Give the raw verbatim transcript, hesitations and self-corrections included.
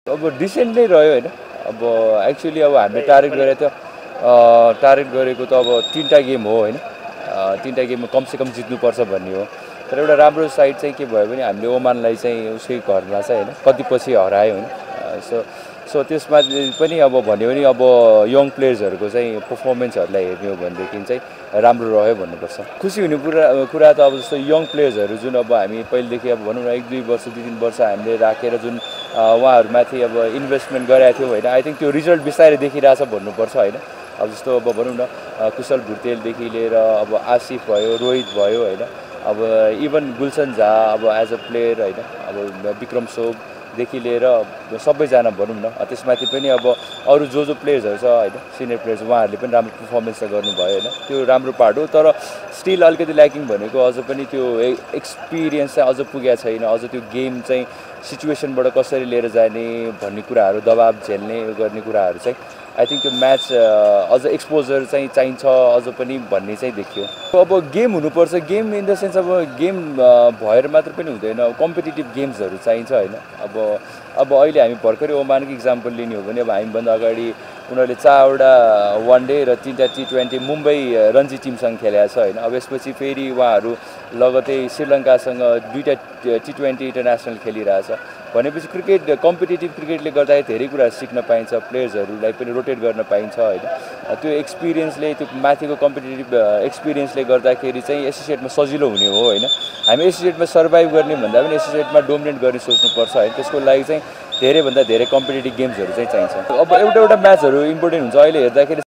अब डिसेन्ट नै रह्यो हैन। अब एक्चुअली अब हामीले टार्गेट गरेको थियो टार्गेट गरेको त अब तीनटा गेम हो हैन। तीनटा गेममा कमसे कम जित्नुपर्छ भन्ने हो। तर एउटा राम्रो साइड चाहिँ के भयो भने हामीले ओमानलाई चाहिँ उसकै घरमा चाहिँ हैन कति पछि हरायो हैन। सो सो त्यसमा पनि अब भन्यो भने अब यङ प्लेयर्सहरुको चाहिँ परफर्मेन्सहरुलाई हेर्ने हो भनेदेखि चाहिँ राम्रो रह्यो भन्नुपर्छ। खुसी हुने कुरा कुरा त अब जस्तो यङ प्लेयर्सहरु जुन अब हामी पहिलेदेखि अब भनौँ न एक दुई वर्ष दुई तीन वर्ष हामीले राखेर जुन उहाँहरुमाथि अब इन्भेस्टमेन्ट गरेको थियो हैन। आई थिंक त्यो रिजल्ट बिस्तारै देखिरहेछ भन्नुपर्छ हैन। अब जस्तो अब भनौँ न कुशल भुटेलदेखि लिएर अब आसिफ भयो, रोहित भयो हैन। अब इभन गुलसन झा अब एज अ प्लेयर हैन। अब विक्रम सोबदेखि लिएर सबैजना भनौँ न त्यसमाथि पनि अब अरू जो जो प्लेयर्सहरु छ हैन सिनियर प्लेयर्स उहाँहरूले पनि राम्रो परफर्मेन्स त गर्नुभयो हैन। त्यो राम्रो पार्ट हो। तर स्टिल अलिकति ल्याकिङ भनेको अझ पनि त्यो एक्सपिरियन्स चाहिँ अझ पुगेको छैन। अझ त्यो गेम चाहिँ सिचुएसनबाट कसरी लिएर जाने भन्ने कुराहरू दबाब झेल्ने गर्ने कुराहरू चाहिँ आई थिंक त्यो म्याच अझ एक्सपोजर चाहिँ चाहिन्छ अझ पनि भन्ने चाहिँ देखियो। अब गेम हुनुपर्छ। गेम इन द सेन्स अब गेम भएर मात्र पनि हुँदैन। कम्पिटिटिभ गेम्सहरू चाहिन्छ हैन। अब अब अहिले हामी भर्खरै ओमानको इक्जाम्पल लिने हो भने अब हामीभन्दा अगाडि उनीहरूले चारवटा वान डे र तीनटा टी ट्वेन्टी मुम्बई रणजी टिमसँग खेलेको छ हैन। अब यसपछि फेरि उहाँहरू लगतै श्रीलङ्कासँग दुईटा टी ट्वेन्टी इन्टरनेसनल खेलिरहेछ भनेपछि क्रिकेट कम्पिटिटिभ क्रिकेटले गर्दाखेरि धेरै कुरा सिक्न पाइन्छ। प्लेयर्सहरूलाई पनि रोटेट गर्न पाइन्छ हैन। त्यो एक्सपिरियन्सले त्यो माथिको कम्पिटिटिभ एक्सपिरियन्सले गर्दाखेरि चाहिँ एसोसिएटमा सजिलो हुने हो हैन। हामी एसोसिएटमा सर्भाइभ गर्ने भन्दा पनि एसोसिएटमा डोमिनेट गर्ने सोच्नुपर्छ हैन। त्यसको लागि चाहिँ धेरैभन्दा धेरै कम्पिटिटिभ गेम्सहरू चाहिँ चाहिन्छ। अब एउटा एउटा म्याचहरू इम्पोर्टेन्ट हुन्छ। अहिले हेर्दाखेरि